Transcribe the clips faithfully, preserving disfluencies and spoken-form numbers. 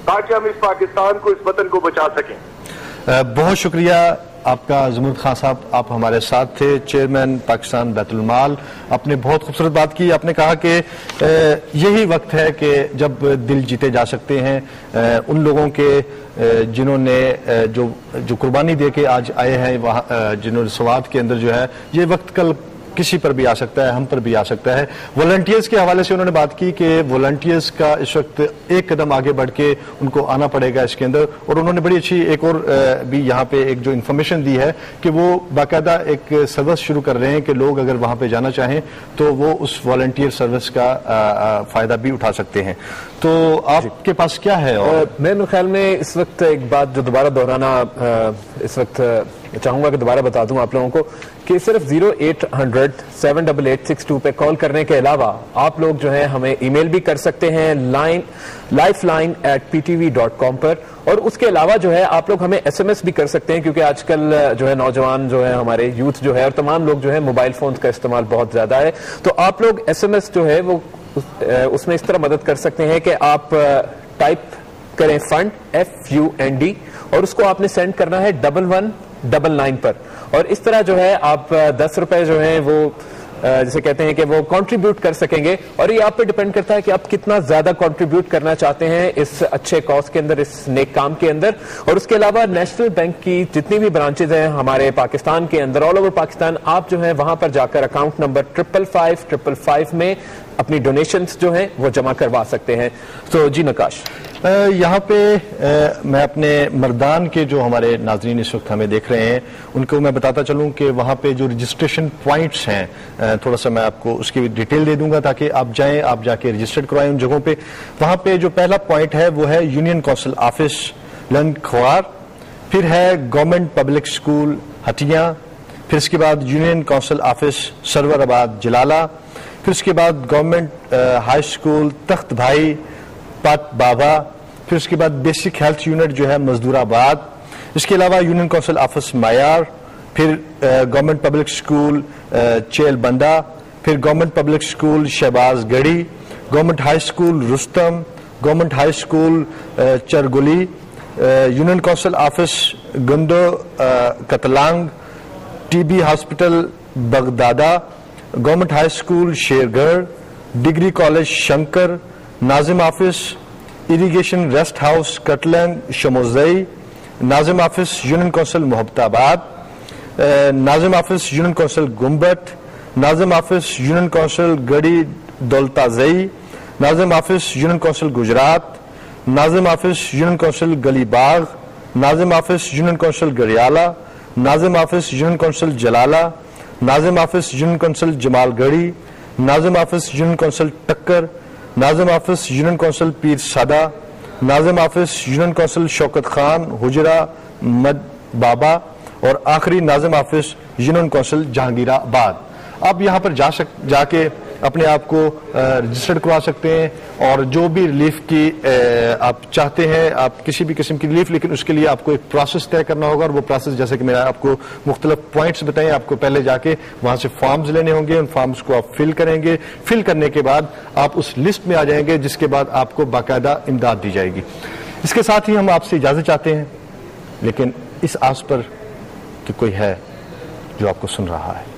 ताकि हम इस पाकिस्तान को, इस वतन को बचा सकें। बहुत शुक्रिया आपका ज़मरूद खान साहब, आप हमारे साथ थे, चेयरमैन पाकिस्तान बैतुल माल। आपने बहुत खूबसूरत बात की। आपने कहा कि यही वक्त है कि जब दिल जीते जा सकते हैं उन लोगों के जिन्होंने जो जो कुर्बानी दे के आज आए हैं वहाँ, जिन्होंने स्वात के अंदर जो है, ये वक्त कल किसी पर भी आ सकता है, हम पर भी आ सकता है। वॉलंटियर्स के हवाले से उन्होंने बात की कि वॉलंटियर्स का इस वक्त एक कदम आगे बढ़ के उनको आना पड़ेगा इसके अंदर, और उन्होंने बड़ी अच्छी एक और भी यहाँ पे एक जो इन्फॉर्मेशन दी है कि वो बाकायदा एक सर्विस शुरू कर रहे हैं कि लोग अगर वहाँ पे जाना चाहें तो वो उस वॉलंटियर सर्विस का फायदा भी उठा सकते हैं। तो आपके पास क्या है? और मेरे ख्याल में इस वक्त एक बात जो दोबारा दोहराना इस वक्त चाहूंगा कि दोबारा बता दूं आप लोगों को कि सिर्फ zero eight hundred seven double eight six two पे कॉल करने के अलावा आप लोग जो है हमें ईमेल भी कर सकते हैं line life line at P T V dot com पर, और उसके अलावा जो है आप लोग हमें एस एम एस भी कर सकते हैं, क्योंकि आजकल जो है नौजवान जो है, हमारे यूथ जो है और तमाम लोग जो है मोबाइल फोन का इस्तेमाल बहुत ज्यादा है, तो आप लोग एस एम एस जो है वो उस, उसमें इस तरह मदद कर सकते हैं कि आप टाइप करें fund F U N D और उसको आपने सेंड करना है डबल वन डबल नाइन पर, और इस तरह जो है आप दस रुपए जो है वो जैसे कहते हैं कि वो कंट्रीब्यूट कर सकेंगे, और ये आप पे डिपेंड करता है कि आप कितना ज्यादा कंट्रीब्यूट करना चाहते हैं इस अच्छे कॉज के अंदर, इस नेक काम के अंदर। और उसके अलावा नेशनल बैंक की जितनी भी ब्रांचेज हैं हमारे पाकिस्तान के अंदर, ऑल ओवर पाकिस्तान, आप जो है वहां पर जाकर account number triple five triple five में अपनी डोनेशंस जो हैं वो जमा करवा सकते हैं। तो जी नकाश, यहाँ पे आ, मैं अपने मर्दान के जो हमारे नाजरीन इस वक्त हमें देख रहे हैं उनको मैं बताता चलूं कि वहाँ पे जो रजिस्ट्रेशन पॉइंट्स हैं, थोड़ा सा मैं आपको उसकी डिटेल दे दूंगा ताकि आप जाएं, आप जाके रजिस्टर्ड करवाएं उन जगहों पे। वहाँ पे जो पहला पॉइंट है वो है union council office Lang Khwar, फिर है गवर्नमेंट पब्लिक स्कूल हटिया, फिर इसके बाद union council office Sarwarabad Jalala, फिर उसके बाद गवर्नमेंट हाई स्कूल तख्त भाई पाट बाबा, फिर उसके बाद बेसिक हेल्थ यूनिट जो है मजदूराबाद, इसके अलावा यूनियन काउंसिल ऑफिस मायार, फिर government public school Chel Banda, फिर government public school Shahbaz Garhi, government high school Rustam, government high school Charguli, union council office Gando Katlang, TB hospital Baghdada, government high school Shergarh, degree college Shankar, नाजिम office irrigation rest house Katlang Shamozai, नाजिम office union council Mohabbatabad, नाजिम office union council Gumbat, नाजिम office union council Garhi Daulatzai, नाजिम office union council Gujrat, नाजिम office union council Galibagh, नाजिम office union council गरियाला, Nazim office union council Jalala, नाजिम office union council Jamalgarhi, नाजिम office union council Takkar, नाजिम office union council Pir Sada, नाजिम office union council Shaukat Khan Hujra Mad Baba, और आखिरी नाजिम ऑफिस यूनियन काउंसिल जहांगीराबाद। आप यहाँ पर जा सक जाके अपने आप को रजिस्टर्ड करवा सकते हैं, और जो भी रिलीफ की आ, आप चाहते हैं, आप किसी भी किस्म की रिलीफ, लेकिन उसके लिए आपको एक प्रोसेस तय करना होगा, और वो प्रोसेस जैसे कि मैंने आपको मुख्तलिफ पॉइंट्स बताए, आपको पहले जाके वहां से फॉर्म्स लेने होंगे, उन फॉर्म्स को आप फिल करेंगे, फिल करने के बाद आप उस लिस्ट में आ जाएंगे, जिसके बाद आपको बाकायदा इमदाद दी जाएगी। इसके साथ ही हम आपसे इजाजत चाहते हैं, लेकिन इस आस पर कि कोई है जो आपको सुन रहा है।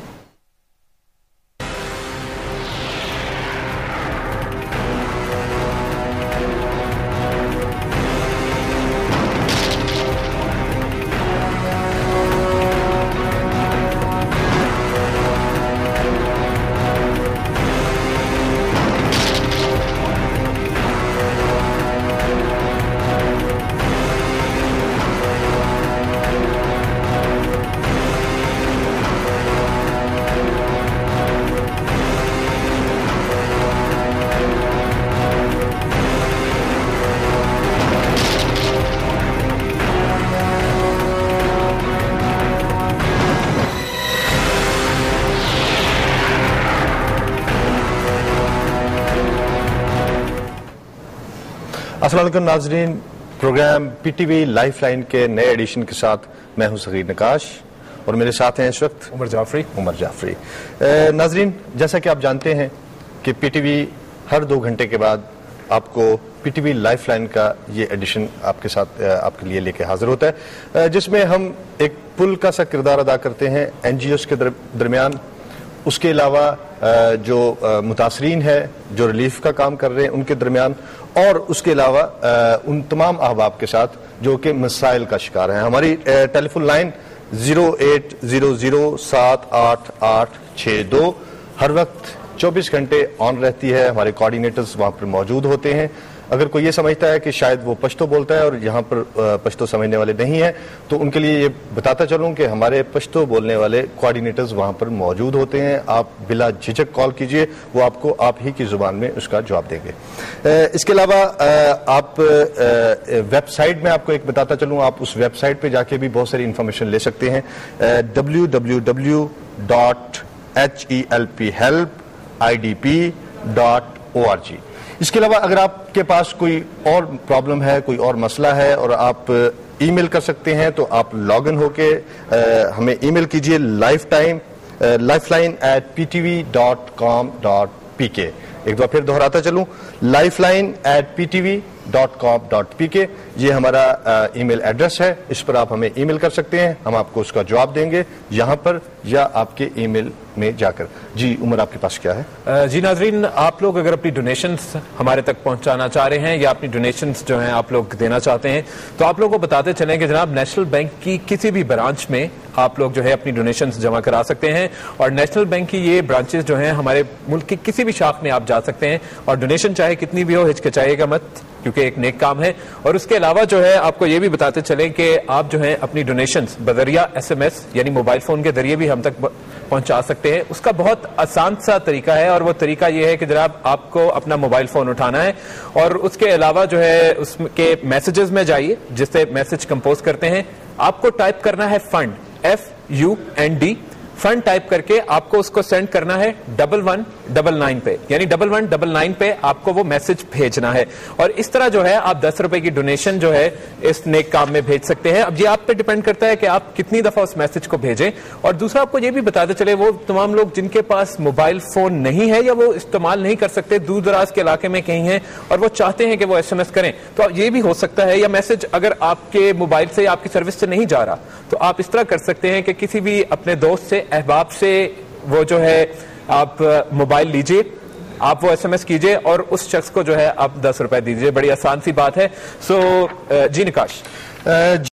अस्सलाम वालेकुम नाजरीन, प्रोग्राम पीटीवी लाइफ लाइन के नए एडिशन के साथ मैं हूं सगीर नकाश, और मेरे साथ हैं इस वक्त उमर जाफरी उमर जाफरी नाजरीन, जैसा कि आप जानते हैं कि पीटीवी हर दो घंटे के बाद आपको पीटीवी लाइफलाइन का ये एडिशन आपके साथ आपके लिए लेके हाजिर होता है, जिसमें हम एक पुल का सा किरदार अदा करते हैं एनजीओस के दरमियान। उसके अलावा जो मुतासरीन है, जो रिलीफ का काम कर रहे हैं, उनके दरमियान, और उसके अलावा उन तमाम अहबाब के साथ जो कि मसाइल का शिकार हैं। हमारी telephone line zero eight zero zero सात आठ आठ छः दो हर वक्त चौबीस घंटे ऑन रहती है। हमारे कोऑर्डिनेटर्स वहां पर मौजूद होते हैं। अगर कोई ये समझता है कि शायद वो पश्तो बोलता है और यहाँ पर पश्तो समझने वाले नहीं है, तो उनके लिए ये बताता चलूँ कि हमारे पश्तो बोलने वाले कोऑर्डिनेटर्स वहाँ पर मौजूद होते हैं। आप बिला झिझक कॉल कीजिए, वो आपको आप ही की ज़ुबान में उसका जवाब देंगे। इसके अलावा आप वेबसाइट में आपको एक बताता चलूँ, आप उस वेबसाइट पर जाके भी बहुत सारी इंफॉर्मेशन ले सकते हैं, W W W dot H E L P help I D P dot O R G. इसके अलावा अगर आपके पास कोई और प्रॉब्लम है, कोई और मसला है और आप ईमेल कर सकते हैं, तो आप लॉग इन होके हमें ईमेल कीजिए life time lifeline at P T V dot com dot P K. एक बार फिर दोहराता चलूं, lifeline at P T V dot com dot P K, ये हमारा ईमेल एड्रेस है। इस पर आप हमें ईमेल कर सकते हैं, हम आपको उसका जवाब देंगे यहाँ पर या आपके ईमेल में जाकर। जी उमर, आपके पास क्या है? जी नाजरीन, आप लोग अगर अपनी डोनेशंस हमारे तक पहुंचाना चाह रहे हैं या अपनी डोनेशंस जो हैं आप लोग देना चाहते हैं, तो आप लोगों को बताते चलें कि जनाब नेशनल बैंक की किसी भी ब्रांच में आप लोग जो है अपनी डोनेशंस जमा करा सकते हैं। और नेशनल बैंक की ये ब्रांचेस जो हैं हमारे मुल्क की किसी भी शाख में आप जा सकते हैं, और डोनेशन चाहे कितनी भी हो, हिचकिचाइएगा मत, क्योंकि एक नेक काम है। और उसके अलावा जो है आपको ये भी बताते चलें कि आप जो है अपनी डोनेशंस बजरिया एसएमएस यानी मोबाइल फोन के जरिए भी हम तक पहुंचा सकते हैं। उसका बहुत आसान सा तरीका है, और वो तरीका ये है कि जनाब आपको अपना मोबाइल फोन उठाना है और उसके अलावा जो है उसके मैसेजेस में जाइए, जिससे मैसेज कंपोज करते हैं, आपको टाइप करना है fund, F U N D, fund type करके आपको उसको सेंड करना है डबल वन डबल नाइन पे, यानी डबल वन डबल नाइन पे आपको वो मैसेज भेजना है। और इस तरह जो है आप दस रुपए की डोनेशन जो है इस नेक काम में भेज सकते हैं। अब ये आप पे डिपेंड करता है कि आप कितनी दफा उस मैसेज को भेजें। और दूसरा आपको ये भी बताते चले, वो तमाम लोग जिनके पास मोबाइल फोन नहीं है या वो इस्तेमाल नहीं कर सकते, दूर दराज के इलाके में कहीं हैं और वो चाहते हैं कि वो एस एम एस करें, तो ये भी हो सकता है। या मैसेज अगर आपके मोबाइल से या आपकी सर्विस से नहीं जा रहा, तो आप इस तरह कर सकते हैं कि किसी भी अपने दोस्त से, अहबाब से वो जो है आप मोबाइल लीजिए, आप वो एसएमएस कीजिए और उस शख्स को जो है आप दस रुपए दीजिए। बड़ी आसान सी बात है। सो जी निकाश।